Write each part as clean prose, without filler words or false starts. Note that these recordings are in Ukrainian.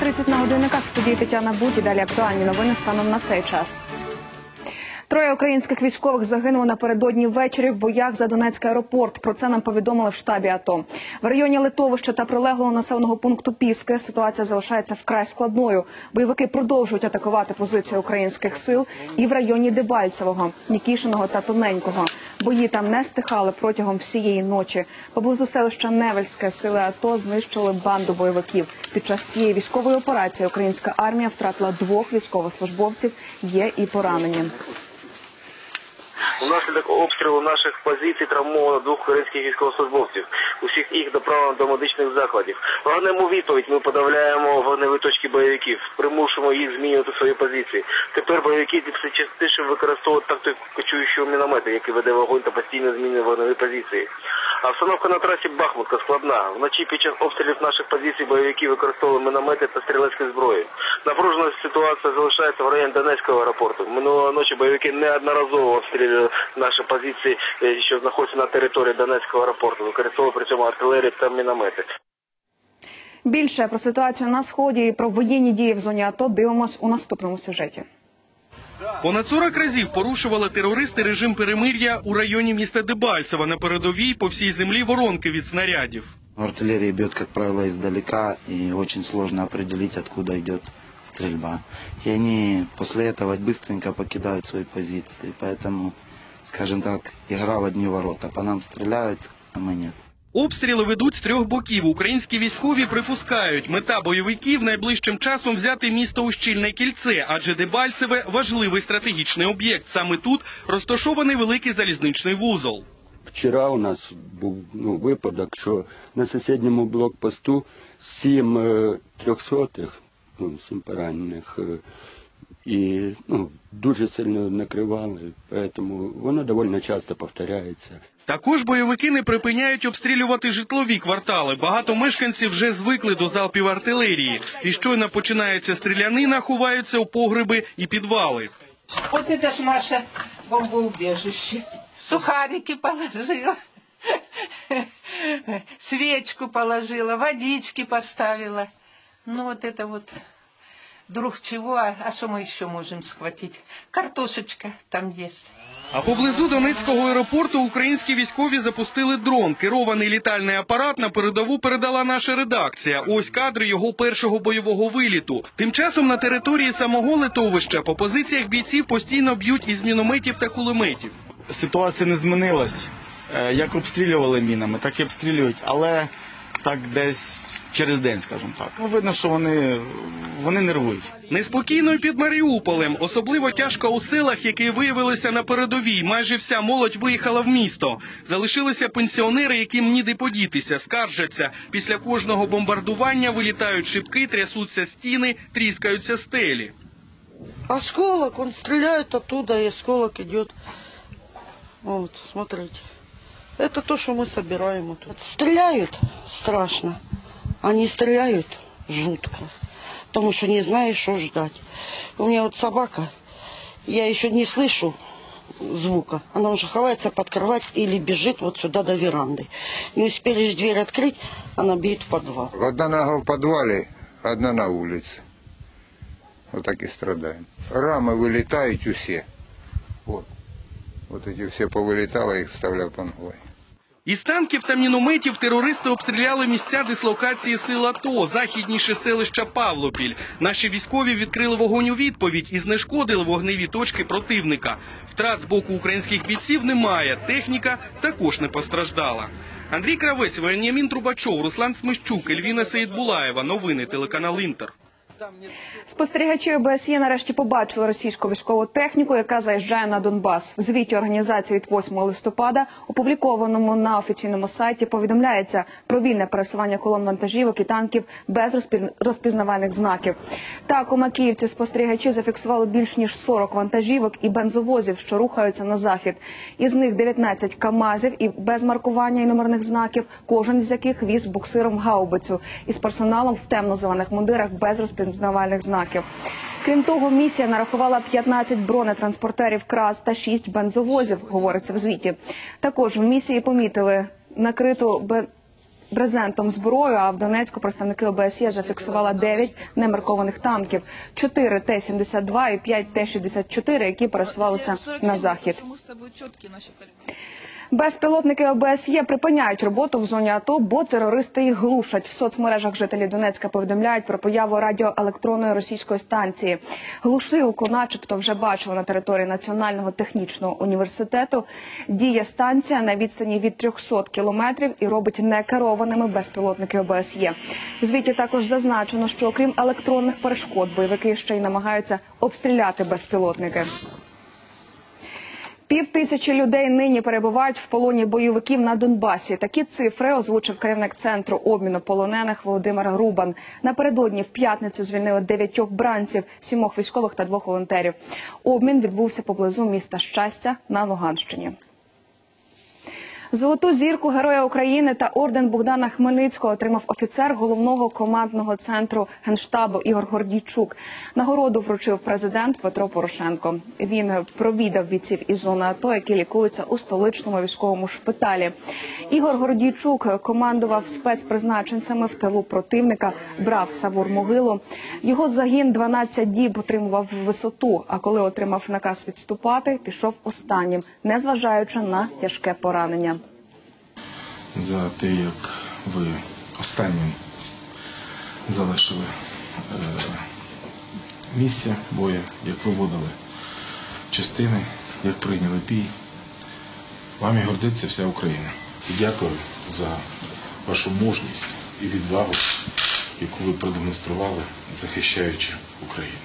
7:30 на годинниках. В студії Тетяна Будь. І далі актуальні новини станом на цей час. 3 українських військових загинули напередодні ввечері в боях за Донецький аеропорт. Про це нам повідомили в штабі АТО. В районі Литовища та прилеглого населеного пункту Піски ситуація залишається вкрай складною. Бойовики продовжують атакувати позиції українських сил і в районі Дебальцевого, Нікішиного та Тоненького. Бої там не стихали протягом всієї ночі. Поблизу селища Невельське сили АТО знищили банду бойовиків. Під час цієї військової операції українська армія втратила 2 військовослужбовців, є і поранені. Внаслідок обстрілу наших позицій травмовано 2 українських військовослужбовців. Усіх їх доправлено до медичних закладів. Вогнемо відповідь ми подавляємо вогневі точки бойовиків, примушуємо їх змінювати свої позиції. Тепер бойовики все частіше використовують тактику кочуючого міномета, який веде вогонь та постійно змінює вогневі позиції. А обстановка на трасі Бахмутка складна. Вночі під час обстрілів наших позицій бойовики використовували міномети та стрілецькі зброї. Напружена ситуація залишається в районі Донецького аеропорту. Минулої ночі бойовики неодноразово обстрілювали наші позиції, що знаходяться на території Донецького аеропорту. Використовували при цьому артилерію та міномети. Більше про ситуацію на Сході і про воєнні дії в зоні АТО дивимось у наступному сюжеті. Понад 40 разів порушували терористи режим перемир'я у районі міста Дебальцево. На передовій по всій землі воронки від снарядів. Артиллерия бьет, как правило, издалека, и очень сложно определить, откуда идет стрельба. И они после этого быстренько покидают свои позиции. Поэтому, скажем так, игра в одни ворота. По нам стреляют, а мы нет. Обстріли ведуть з 3 боків. Українські військові припускають, мета бойовиків найближчим часом взяти місто у щільне кільце, адже Дебальцеве – важливий стратегічний об'єкт. Саме тут розташований великий залізничний вузол. Вчора у нас був випадок, що на сусідньому блокпосту 7 трьохсотих, 7 поранених, і дуже сильно накривали, тому воно доволі часто повторяється. Також бойовики не припиняють обстрілювати житлові квартали. Багато мешканців вже звикли до залпів артилерії. І щойно починається стрілянина, ховаються у погреби і підвали. Вот это ж Маша бомбоубежище. Сухарики положила, свечку положила, водички поставила. Ну вот это вот вдруг чего, а что мы еще можем схватить? Картошечка там есть. А поблизу Донецького аеропорту українські військові запустили дрон. Керований літальний апарат на передову передала наша редакція. Ось кадри його першого бойового виліту. Тим часом на території самого Литовища по позиціях бійців постійно б'ють із мінометів та кулеметів. Ситуація не змінилась. Як обстрілювали мінами, так і обстрілюють, але так десь через день, скажімо так. Видно, що вони нервують. Неспокійно й під Маріуполем. Особливо тяжко у селах, які виявилися на передовій. Майже вся молодь виїхала в місто. Залишилися пенсіонери, яким ніде подітися, скаржаться. Після кожного бомбардування вилітають шибки, трясуться стіни, тріскаються стелі. Осколок, он стреляет оттуда, и осколок идет. Вот, смотрите. Это то, что мы собираем. Стреляют страшно. Они стреляют жутко. Потому что не знаешь, что ждать. У меня вот собака, я еще не слышу звука. Она уже ховается под кровать или бежит вот сюда до веранды. Не успели же дверь открыть, она бежит в подвал. Одна нога в подвале, одна на улице. Вот так и страдаем. Рамы вылетают все. Вот эти все повылетало, их вставлял конвой. Із танків та мінометів терористи обстріляли місця дислокації сил АТО, західніше селища Павлопіль. Наші військові відкрили вогонь у відповідь і знешкодили вогневі точки противника. Втрат з боку українських бійців немає, техніка також не постраждала. Андрій Кравець, Веніамін Трубачов, Руслан Смещук, Ельвіна Сеїдбулаєва. Новини телеканал Інтер. Спостерігачі ОБСЄ нарешті побачили російську військову техніку, яка заїжджає на Донбас. В звіті організації від 8 листопада, опублікованому на офіційному сайті, повідомляється про вільне пересування колон вантажівок і танків без розпізнавальних знаків. Так, у Макіївці спостерігачі зафіксували більш ніж 40 вантажівок і бензовозів, що рухаються на захід. Із них 19 КАМАЗів і без маркування і номерних знаків, кожен з яких віз буксиром гаубицю із персоналом в темно-зелених мундирах без розпізнавальних знаків. Крім того, місія нарахувала 15 бронетранспортерів КРАЗ та 6 бензовозів, говориться в звіті. Також в місії помітили накриту брезентом зброю, а в Донецьку представники ОБСЄ зафіксували 9 немаркованих танків, 4 Т-72 і 5 Т-64, які пересувалися на захід. Безпілотники ОБСЄ припиняють роботу в зоні АТО, бо терористи їх глушать. В соцмережах жителі Донецька повідомляють про появу радіоелектронної російської станції. Глушилку начебто вже бачили на території Національного технічного університету. Діє станція на відстані від 300 кілометрів і робить некерованими безпілотники ОБСЄ. В звіті також зазначено, що окрім електронних перешкод, бойовики ще й намагаються обстріляти безпілотники. 5000 людей нині перебувають в полоні бойовиків на Донбасі. Такі цифри озвучив керівник Центру обміну полонених Володимир Рубан. Напередодні в п'ятницю звільнили 9 бранців, 7 військових та 2 волонтерів. Обмін відбувся поблизу міста Щастя на Луганщині. Золоту зірку Героя України та орден Богдана Хмельницького отримав офіцер головного командного центру Генштабу Ігор Гордійчук. Нагороду вручив президент Петро Порошенко. Він провідав бійців із зони АТО, які лікуються у столичному військовому шпиталі. Ігор Гордійчук командував спецпризначенцями в тилу противника, брав Савур-Могилу. Його загін 12 діб отримував висоту, а коли отримав наказ відступати, пішов останнім, незважаючи на тяжке поранення. За те, як ви останнім залишили місце бою, як виводили частини, як прийняли бій. Вами гордиться вся Україна. І дякую за вашу мужність і відвагу, яку ви продемонстрували, захищаючи Україну.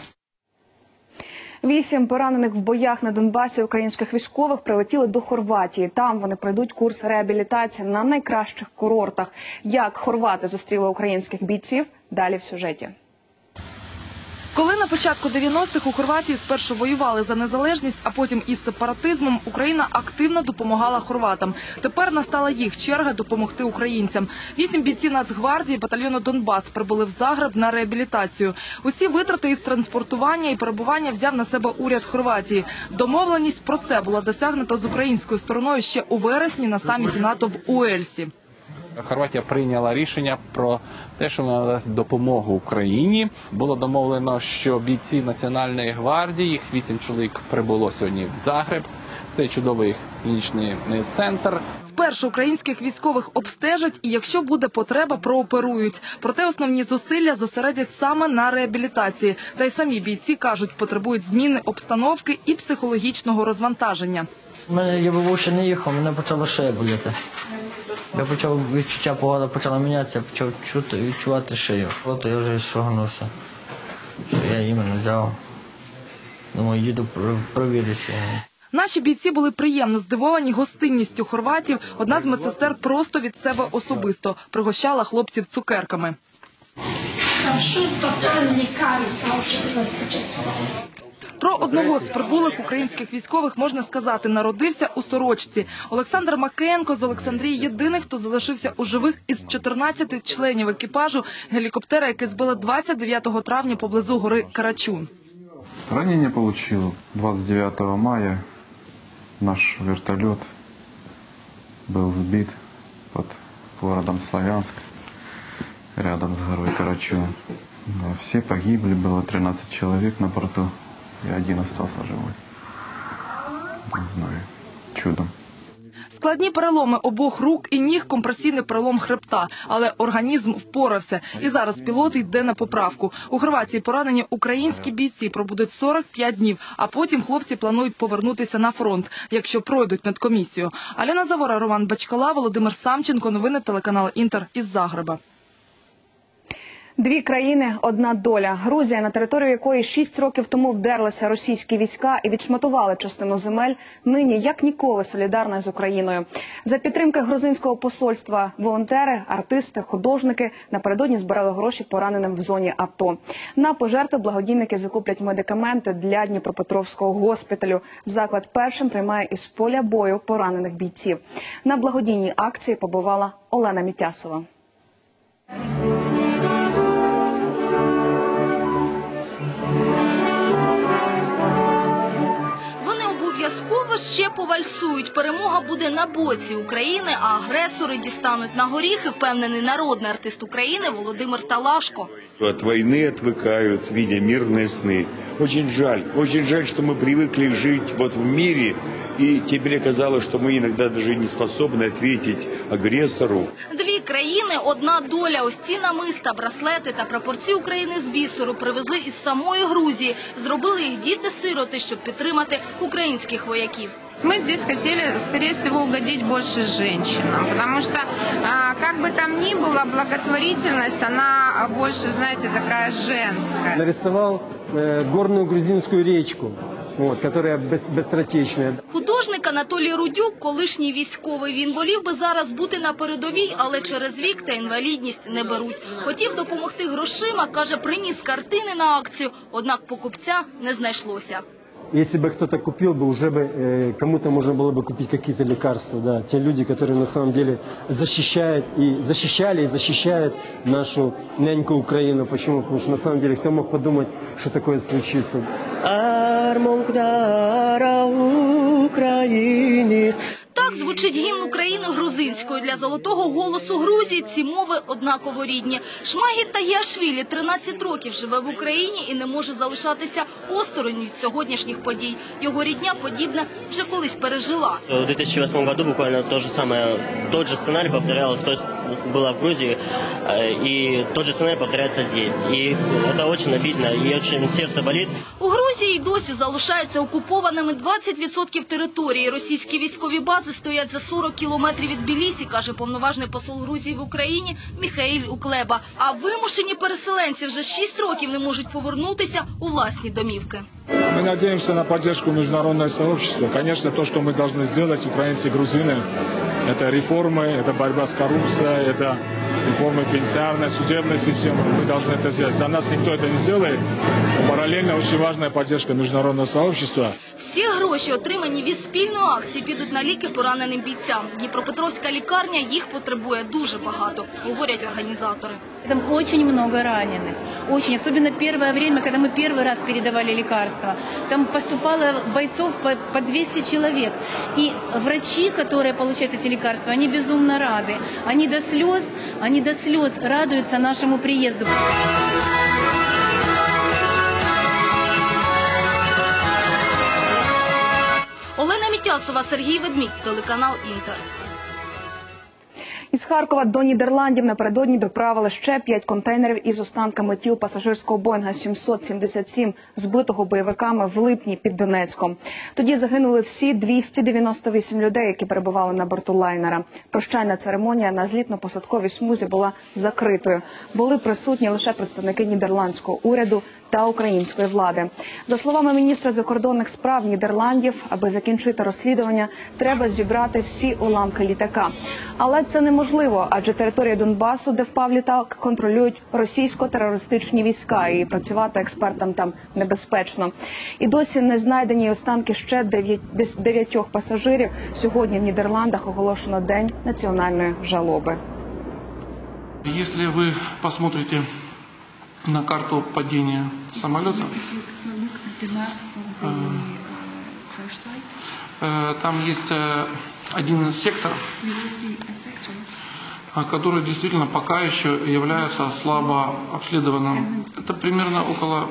8 поранених в боях на Донбасі українських військових прилетіли до Хорватії. Там вони пройдуть курс реабілітації на найкращих курортах. Як хорвати зустріли українських бійців – далі в сюжеті. Коли на початку 90-х у Хорватії спершу воювали за незалежність, а потім із сепаратизмом, Україна активно допомагала хорватам. Тепер настала їх черга допомогти українцям. 8 бійців Нацгвардії батальйону «Донбас» прибули в Загреб на реабілітацію. Усі витрати із транспортування і перебування взяв на себе уряд Хорватії. Домовленість про це була досягнута з українською стороною ще у вересні на саміті НАТО в Уельсі. Хорватія прийняла рішення про те, що вона надасть допомогу Україні. Було домовлено, що бійці Національної гвардії, їх 8 чоловік прибуло сьогодні в Загреб. Це чудовий клінічний центр. Спершу українських військових обстежать і, якщо буде потреба, прооперують. Проте основні зусилля зосередять саме на реабілітації. Та й самі бійці, кажуть, потребують зміни обстановки і психологічного розвантаження. Я би ще не їхав, мене почало шея боліти. Я почав відчуття, погода почала мінятися, почав відчувати шию. От я вже шогнувся, що я іменно взяв. Думаю, їду провірюся. Наші бійці були приємно здивовані гостинністю хорватів. Одна з медсестер просто від себе особисто пригощала хлопців цукерками. Про одного з прибулих українських військових можна сказати, народився у сорочці. Олександр Макеєнко з Олександрії єдиний, хто залишився у живих із 14 членів екіпажу гелікоптера, який збили 29 травня поблизу гори Карачун. Ранение получил 29 мая. Наш вертолет был сбит под городом Славянск, рядом с горой Карачун. Все погибли, было 13 человек на борту, и 1 остался живой. Не знаю, чудом. Складні переломи обох рук і ніг, компресійний перелом хребта. Але організм впорався. І зараз пілот йде на поправку. У Хорватії поранені українські бійці пробудуть 45 днів, а потім хлопці планують повернутися на фронт, якщо пройдуть медкомісію. Альона Завора, Роман Бачкала, Володимир Самченко. Новини телеканал «Інтер» із Загреба. 2 країни – одна доля. Грузія, на територію якої 6 років тому вдерлися російські війська і відшматували частину земель, нині як ніколи солідарна з Україною. За підтримки грузинського посольства волонтери, артисти, художники напередодні збирали гроші пораненим в зоні АТО. На пожертви благодійники закуплять медикаменти для Дніпропетровського госпіталю. Заклад першим приймає із поля бою поранених бійців. На благодійній акції побувала Олена Мітясова. Обов'язково ще повальсують. Перемога буде на боці України, а агресори дістануть на горіхи, впевнений народний артист України Володимир Талашко. От войны отвыкают, видя мирные сны. Очень жаль, что мы привыкли жить вот в мире, и теперь оказалось, что мы иногда даже не способны ответить агрессору. Дві країни, одна доля. Ось ці намиста, браслети та прапорці України з бісеру привезли із самої Грузії. Зробили їх діти-сироти, щоб підтримати українських вояків. Мы здесь хотели, скорее всего, угодить больше женщинам, потому что, как бы там ни было, благотворительность, она больше, знаете, такая женская. Нарисовал горную грузинскую речку, которая быстротечная. Художник Анатолій Рудюк, колишній військовий. Він волів би зараз бути на передовій, але через вік та інвалідність не беруть. Хотів допомогти грошима, каже, приніс картини на акцію, однак покупця не знайшлося. Если бы кто-то купил бы, уже бы кому-то можно было бы купить какие-то лекарства. Да. Те люди, которые на самом деле защищают и защищают нашу няньку Украину. Почему? Потому что на самом деле кто мог подумать, что такое случится? Так звучить гімн України грузинською. Для золотого голосу Грузії ці мови однаково рідні. Шмагіт Тагіашвілі 13 років живе в Україні і не може залишатися осторонь від сьогоднішніх подій. Його рідня подібне вже колись пережила. В 2008 году буквально тот же сценарий повторялся, то есть было в Грузии, и тот же сценарий повторяется здесь. И это очень обидно, и очень сердце болит. У Грузії досі залишаються окупованими 20% території. Російські військові бази стоять за 40 кілометрів від Тбілісі, каже повноважний посол Грузії в Україні Міхаїль Уклеба. А вимушені переселенці вже 6 років не можуть повернутися у власні домівки. Мы надеемся на поддержку международного сообщества. Конечно, то, что мы должны сделать, украинцы и грузины, это реформы, это борьба с коррупцией, это реформы пенсионной, судебной системы. Мы должны это сделать. За нас никто это не сделает. Параллельно очень важная поддержка международного сообщества. Всі гроші, отримані від спільної акції, підуть на ліки пораненим бійцям. Дніпропетровська лікарня їх потребує дуже багато, говорять організатори. Там очень много раненых. Очень. Особенно первое время, когда мы первый раз передавали лекарства. Там поступало бойцов по 200 человек. И врачи, которые получают эти лекарства, они безумно рады. Они до слез радуются нашему приезду. Олена Мітясова, Сергій Ведмідь, телеканал Інтер. Із Харкова до Нідерландів напередодні доправили ще 5 контейнерів із останками тіл пасажирського Боїнга 777, збитого бойовиками в липні під Донецьком. Тоді загинули всі 298 людей, які перебували на борту лайнера. Прощальна церемонія на злітно-посадковій смузі була закритою. Були присутні лише представники нідерландського уряду та української влади. За словами міністра закордонних справ Нідерландів, аби закінчити розслідування, треба зібрати всі уламки літака. Але це неможливо, адже територію Донбасу, де впав літак, контролюють російсько-терористичні війська, і працювати експертам там небезпечно. І досі не знайдені останки ще 9 пасажирів. Сьогодні в Нідерландах оголошено День національної жалоби. Якщо ви посмотрите на карту падения самолета, там есть один из секторов, который действительно пока еще является слабо обследованным. Это примерно около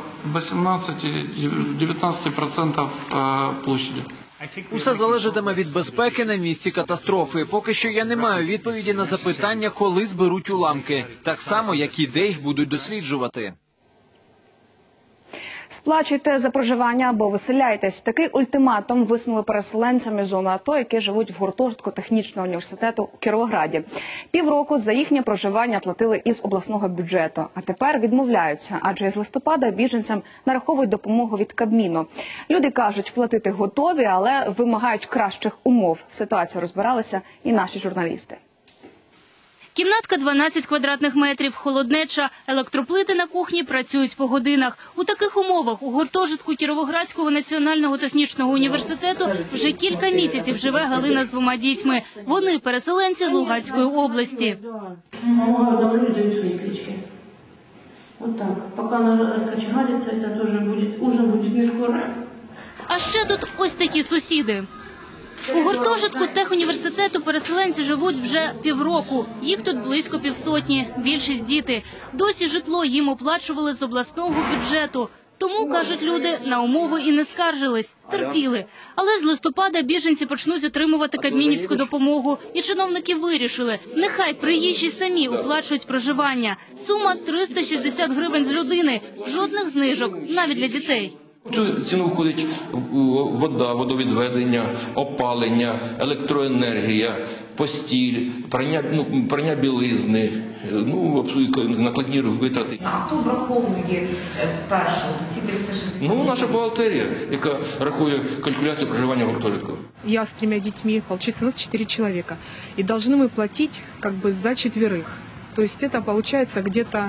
18-19% площади. Усе залежатиме від безпеки на місці катастрофи. Поки що я не маю відповіді на запитання, коли зберуть уламки. Так само, як і де їх будуть досліджувати. Сплачуйте за проживання або виселяйтесь. Такий ультиматум висунули переселенцям із зони АТО, які живуть в гуртожитку технічного університету у Кіровограді. Півроку за їхнє проживання платили із обласного бюджету, а тепер відмовляються, адже з листопада біженцям нараховують допомогу від Кабміну. Люди кажуть, платити готові, але вимагають кращих умов. Ситуацію розбиралися і наші журналісти. Кімнатка 12 квадратних метрів, холоднеча, електроплити на кухні працюють по годинах. У таких умовах у гуртожитку Кіровоградського національного технічного університету вже кілька місяців живе Галина з 2 дітьми. Вони переселенці з Луганської області. Вот так. Пока она раскочегарится, это тоже будет, ужин будет не скоро. А ще тут ось такі сусіди. У гуртожитку техуніверситету переселенці живуть вже півроку. Їх тут близько 500, більшість діти. Досі житло їм оплачували з обласного бюджету. Тому, кажуть люди, на умови і не скаржились, терпіли. Але з листопада біженці почнуть отримувати кабмінівську допомогу. І чиновники вирішили, нехай приїжджі самі оплачують проживання. Сума 360 гривень з людини, жодних знижок, навіть для дітей. В цю ціну входить вода, водовідведення, опалення, електроенергія, постіль, прання білизни, накладні витрати. А хто враховує спершу ці 360? Наша бухгалтерія, яка рахує калькуляцію проживання в гуртожитку. Я с 3 детьми, получается, у нас 4 человека. И должны мы платить за 4. То есть это получается где-то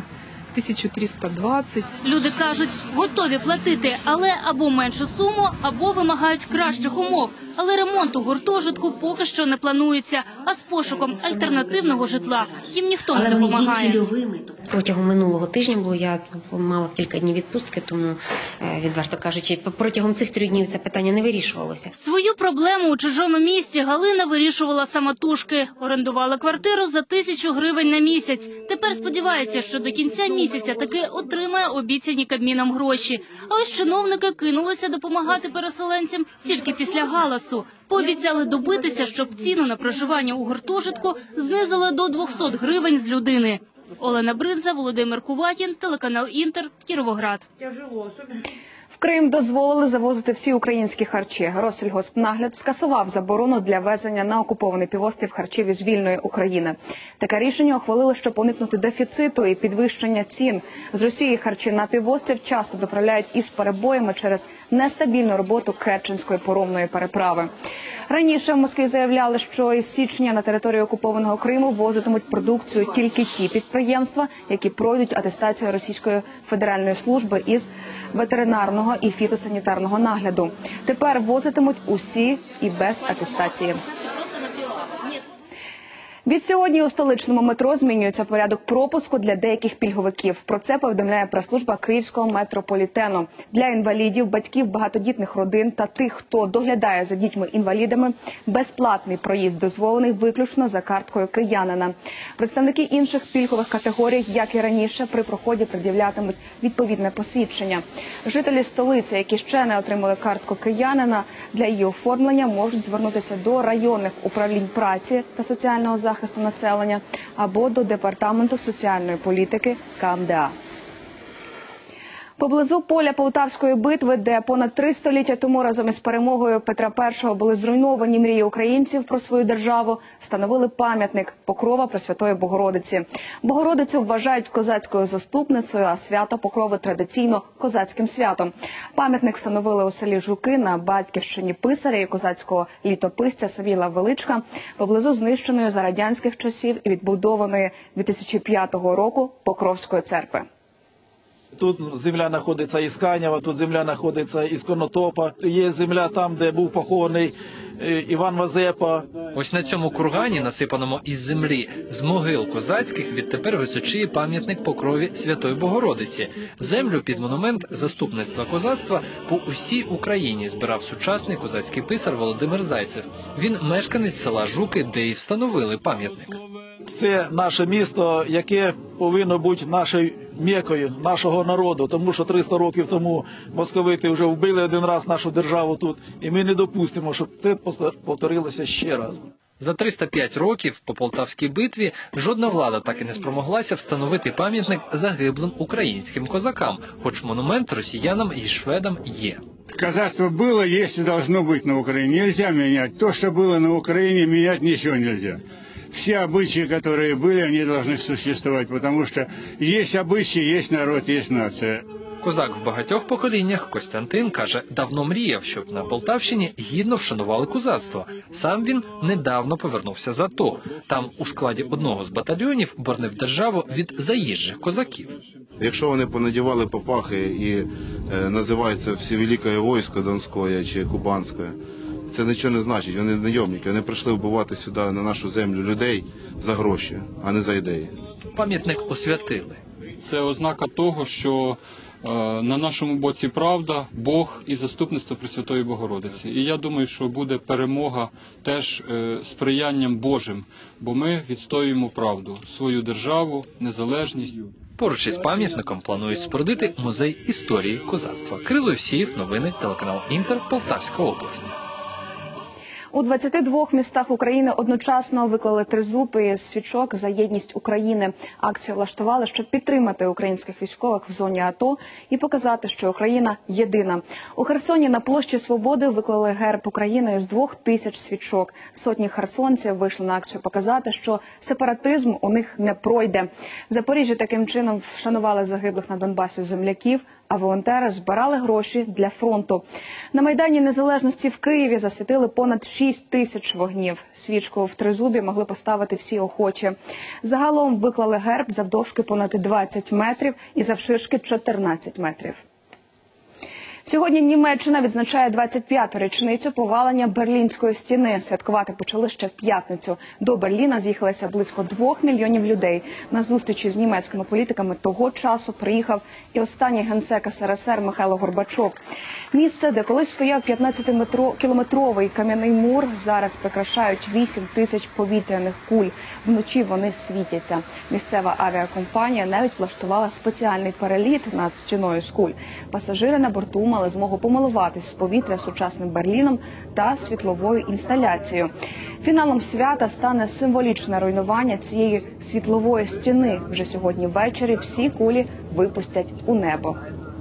1320. Люди кажуть, готові платити, але або меншу суму, або вимагають кращих умов. Але ремонт у гуртожитку поки що не планується, а з пошуком альтернативного житла їм ніхто не допомагає. Але вони є цільовими. Протягом минулого тижня я мала кілька днів відпустки, тому, відверто кажучи, протягом цих 3 днів це питання не вирішувалося. Свою проблему у чужому місті Галина вирішувала самотужки. Орендувала квартиру за 1000 гривень на місяць. Тепер сподівається, що до кінця місяця таки отримає обіцяні Кабміном гроші. А ось чиновники кинулися допомагати переселенцям тільки після галасу. Пообіцяли добитися, щоб ціну на проживання у гуртожитку знизили до 200 гривень з людини. Олена Бринза, Володимир Куватін, телеканал Інтер, Кіровоград. В Крим дозволили завозити всі українські харчі. Россельгоспнагляд скасував заборону для ввезення на окупований півострів харчів із вільної України. Таке рішення ухвалили, щоб уникнути дефіциту і підвищення цін. З Росії харчі на півострів часто доправляють із перебоями через нестабільну роботу Керченської паромної переправи. Раніше в Москві заявляли, що із січня на територію окупованого Криму возитимуть продукцію тільки ті підприємства, які пройдуть атестацію Російської федеральної служби із ветеринарного і фітосанітарного нагляду. Тепер возитимуть усі і без атестації. Від сьогодні у столичному метро змінюється порядок пропуску для деяких пільговиків. Про це повідомляє прес-служба Київського метрополітену. Для інвалідів, батьків багатодітних родин та тих, хто доглядає за дітьми-інвалідами, безплатний проїзд дозволений виключно за карткою киянина. Представники інших пільгових категорій, як і раніше, при проході пред'являтимуть відповідне посвідчення. Жителі столиці, які ще не отримали картку киянина, для її оформлення можуть звернутися до районних управлінь праці та соціального захисту населення або до Департаменту соціальної політики КМДА. Поблизу поля Полтавської битви, де понад 3 століття тому разом із перемогою Петра І були зруйновані мрії українців про свою державу, встановили пам'ятник Покрова Пресвятої Богородиці. Богородицю вважають козацькою заступницею, а свято Покрови традиційно козацьким святом. Пам'ятник встановили у селі Жуки на батьківщині писаря і козацького літописця Савіла Величка, поблизу знищеної за радянських часів і відбудованої 2005 року Покровської церкви. Тут земля знаходиться із Канєва, тут земля знаходиться із Конотопа. Є земля там, де був похований Іван Мазепа. Ось на цьому кургані, насипаному із землі, з могил козацьких, відтепер височіє пам'ятник Покрові Святої Богородиці. Землю під монумент заступництва козацтва по усій Україні збирав сучасний козацький писар Володимир Зайцев. Він мешканець села Жуки, де і встановили пам'ятник. Це наше місто, яке повинно бути нашою мекою, нашого народу, тому що 300 років тому московити вже вбили один раз нашу державу тут, і ми не допустимо, щоб це повторилося ще раз. За 305 років по Полтавській битві жодна влада так і не спромоглася встановити пам'ятник загиблим українським козакам, хоч монумент росіянам і шведам є. Казацтво было, есть и должно быть на Украине. Нельзя менять. То, что было на Украине, менять ничего нельзя. Все обычаи, которые были, они должны существовать, потому что есть обычаи, есть народ, есть нация. Козак в багатьох поколіннях Костянтин, каже, давно мріяв, щоб на Полтавщині гідно вшанували козацтво. Сам він недавно повернувся з АТО. Там у складі одного з батальйонів боронив державу від заїжджих козаків. Якщо вони понадівали папахи і називаються Всевелике військо Донське чи Кубанське, це нічого не значить, вони найомники, вони прийшли вбивати сюди на нашу землю людей за гроші, а не за ідеї. Пам'ятник освятили. Це ознака того, що на нашому боці правда, Бог і заступництво Пресвятої Богородиці. І я думаю, що буде перемога теж сприянням Божим, бо ми відстоюємо правду, свою державу, незалежність. Поруч із пам'ятником планують спорудити музей історії козацтва. Кирило Євсіїв, новини, телеканал Інтер, Полтавська область. У 22 містах України одночасно виклали тризуб і свічок за єдність України. Акцію влаштували, щоб підтримати українських військових в зоні АТО і показати, що Україна єдина. У Херсоні на площі Свободи виклали герб України з 2000 свічок. Сотні херсонців вийшли на акцію показати, що сепаратизм у них не пройде. В Запоріжжі таким чином вшанували загиблих на Донбасі земляків, а волонтери збирали гроші для фронту. На Майдані Незалежності в Києві засвітили понад 6 тисяч вогнів. Свічку в тризубі могли поставити всі охочі. Загалом виклали герб завдовжки понад 20 метрів і завширшки 14 метрів. Сьогодні Німеччина відзначає 25-ту річницю повалення Берлінської стіни. Святкувати почали ще в п'ятницю. До Берліна з'їхалися близько 2 мільйонів людей. На зустрічі з німецькими політиками того часу приїхав і останній генсек СРСР Михайло Горбачов. Місце, де колись стояв 15-кілометровий кам'яний мур, зараз прикрашають 8 тисяч повітряних куль. Вночі вони світяться. Місцева авіакомпанія навіть влаштувала спеціальний переліт над стіною з куль. Пасажири на борту мали змогу помилуватись з повітря сучасним Берліном та світловою інсталяцією. Фіналом свята стане символічне руйнування цієї світлової стіни. Вже сьогодні ввечері всі кулі випустять у небо.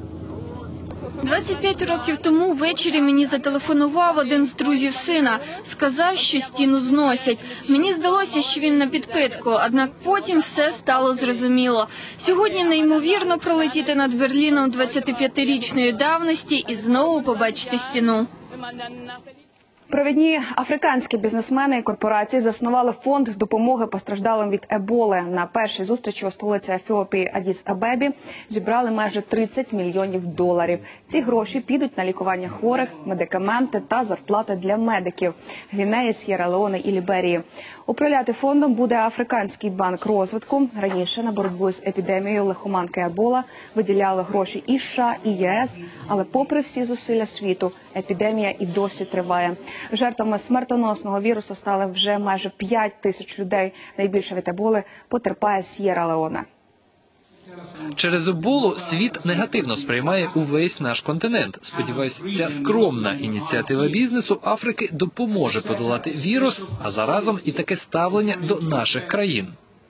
25 років тому ввечері мені зателефонував один з друзів сина. Сказав, що стіну зносять. Мені здалося, що він на підпитку, однак потім все стало зрозуміло. Сьогодні неймовірно пролетіти над Берліном 25-річної давності і знову побачити стіну. Провідні африканські бізнесмени і корпорації заснували фонд допомоги постраждалим від еболи. На першій зустрічі у столиці Ефіопії Адіс-Абебі зібрали майже 30 мільйонів доларів. Ці гроші підуть на лікування хворих, медикаменти та зарплати для медиків Гвінеї, С'єра-Леоне і Ліберії. Управляти фондом буде Африканський банк розвитку. Раніше на боротьбу з епідемією лихоманки ебола виділяли гроші і США, і ЄС. Але попри всі зусилля світу, епідемія і досі триває. Жертвами смертоносного вірусу стали вже майже 5 тисяч людей. Найбільше від еболи потерпає С'єра-Леоне. Через еболу світ негативно сприймає увесь наш континент. Сподіваюсь, ця скромна ініціатива бізнесу Африки допоможе подолати вірус, а заразом і таке ставлення до наших країн.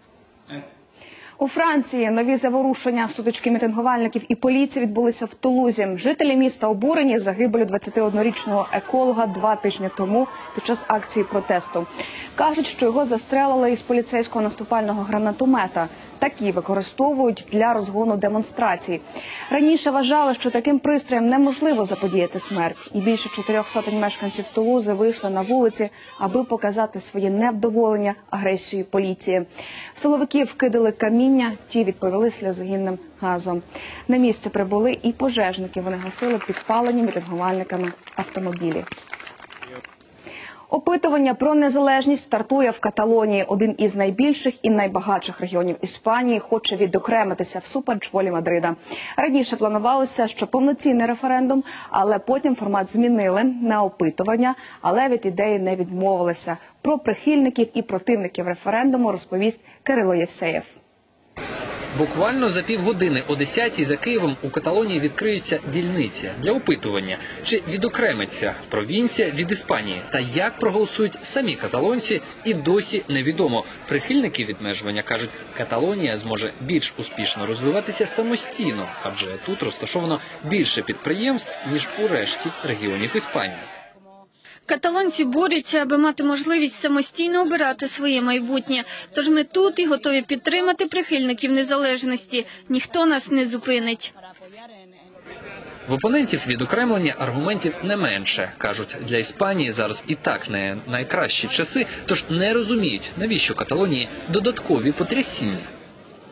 У Франції нові заворушення, сутички мітингувальників і поліції відбулися в Тулузі. Жителі міста обурені загибелю 21-річного еколога 2 тижні тому під час акції протесту. Кажуть, що його застрелили із поліцейського наступального гранатомета. Такі використовують для розгону демонстрацій. Раніше вважали, що таким пристроєм неможливо заподіяти смерть. І більше 400 мешканців Тулузи вийшли на вулиці, аби показати своє невдоволення агресією поліції. Силовиків кидали каміння, ті відповіли сльозогінним газом. На місце прибули і пожежники. Вони гасили підпалені мітингувальниками автомобілі. Опитування про незалежність стартує в Каталонії. Один із найбільших і найбагатших регіонів Іспанії хоче відокремитися всупереч волі Мадрида. Раніше планувалося, що повноцінний референдум, але потім формат змінили на опитування, але від ідеї не відмовилися. Про прихильників і противників референдуму розповість Кирило Євсеєв. Буквально за півгодини о 10-й за Києвом у Каталонії відкриються дільниці для опитування, чи відокремиться провінція від Іспанії та як проголосують самі каталонці, і досі невідомо. Прихильники відмежування кажуть, Каталонія зможе більш успішно розвиватися самостійно, адже тут розташовано більше підприємств, ніж у решті регіонів Іспанії. Каталонці борються, аби мати можливість самостійно обирати своє майбутнє. Тож ми тут і готові підтримати прихильників незалежності. Ніхто нас не зупинить. В опонентів відокремлення аргументів не менше. Кажуть, для Іспанії зараз і так не найкращі часи, тож не розуміють, навіщо Каталонії додаткові потрясіння.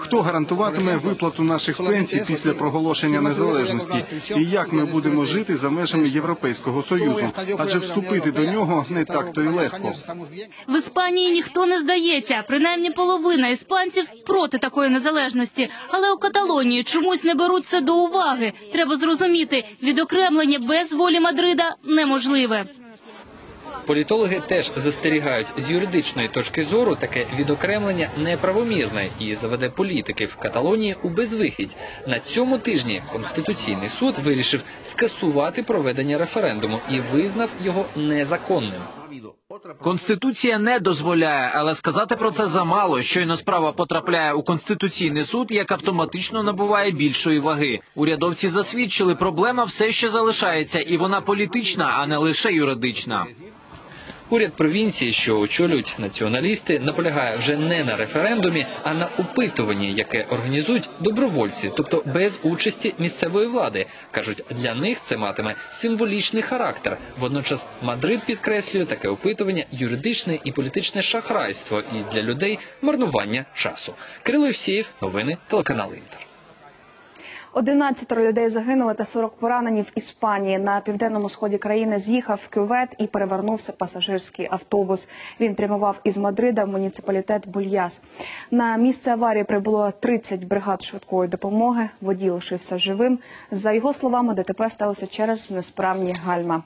Хто гарантуватиме виплату наших пенсій після проголошення незалежності? І як ми будемо жити за межами Європейського Союзу? Адже вступити до нього не так-то й легко. В Іспанії ніхто не здається. Принаймні половина іспанців проти такої незалежності. Але у Каталонії чомусь не беруть це до уваги. Треба зрозуміти, відокремлення без волі Мадрида неможливе. Політологи теж застерігають, з юридичної точки зору таке відокремлення неправомірне і заведе політиків в Каталонії у безвихідь. На цьому тижні Конституційний суд вирішив скасувати проведення референдуму і визнав його незаконним. Конституція не дозволяє, але сказати про це замало. Щойно справа потрапляє у Конституційний суд, як автоматично набуває більшої ваги. Урядовці засвідчили, проблема все ще залишається, і вона політична, а не лише юридична. Уряд провінції, що очолюють націоналісти, наполягає вже не на референдумі, а на опитуванні, яке організують добровольці, тобто без участі місцевої влади. Кажуть, для них це матиме символічний характер. Водночас Мадрид підкреслює таке опитування юридичне і політичне шахрайство і для людей марнування часу. Кирило Євсеєв, новини, телеканал Інтер. 11 людей загинули та 40 поранені в Іспанії. На південному сході країни з'їхав кювет і перевернувся пасажирський автобус. Він прямував із Мадрида в муніципалітет Бульяс. На місце аварії прибуло 30 бригад швидкої допомоги. Водій лишився живим. За його словами, ДТП сталося через несправні гальма.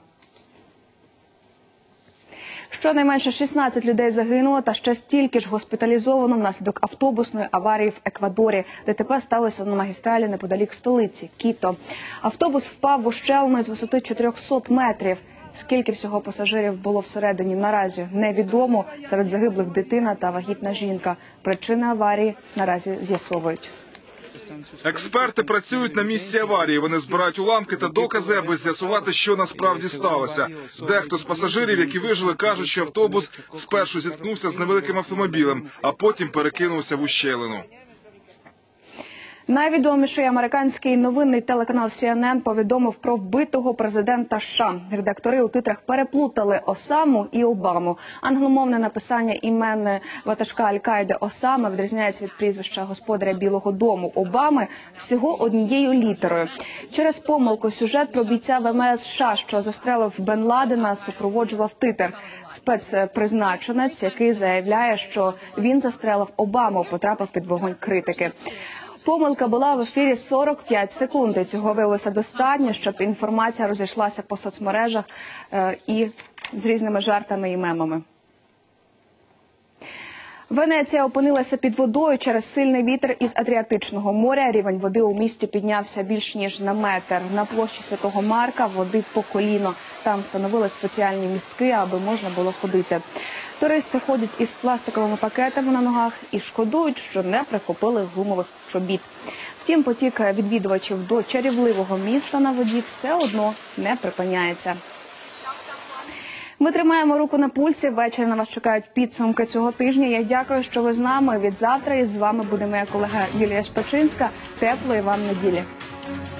Щонайменше 16 людей загинуло та ще стільки ж госпіталізовано внаслідок автобусної аварії в Еквадорі. ДТП сталося на магістралі неподалік столиці – Кіто. Автобус впав в ущелину з висоти 400 метрів. Скільки всього пасажирів було всередині, наразі невідомо. Серед загиблих дитина та вагітна жінка. Причини аварії наразі з'ясовують. Експерти працюють на місці аварії. Вони збирають уламки та докази, аби з'ясувати, що насправді сталося. Дехто з пасажирів, які вижили, кажуть, що автобус спершу зіткнувся з невеликим автомобілем, а потім перекинувся в ущелину. Найвідоміший американський новинний телеканал CNN повідомив про вбитого президента США. Редактори у титрах переплутали Осаму і Обаму. Англомовне написання імен ватажка Аль-Каїди Осами відрізняється від прізвища господаря Білого дому Обами всього однією літерою. Через помилку сюжет про бійця ВМС США, що застрелив Бен Ладена, супроводжував титр. Спецпризначенець, який заявляє, що він застрелив Обаму, потрапив під вогонь критики. Помилка була в ефірі 45 секунд. І цього виявилося достатньо, щоб інформація розійшлася по соцмережах і з різними жартами і мемами. Венеція опинилася під водою через сильний вітер із Адріатичного моря. Рівень води у місті піднявся більш ніж на метр. На площі Святого Марка води по коліно. Там встановили спеціальні містки, аби можна було ходити. Туристи ходять із пластиковими пакетами на ногах і шкодують, що не прихопили гумових чобіт. Втім, потік відвідувачів до чарівливого міста на воді все одно не припиняється. Ми тримаємо руку на пульсі. Ввечері на вас чекають підсумки цього тижня. Я дякую, що ви з нами. Від завтра із вами буде моя колега Юлія Шпачинська. Теплої вам неділі.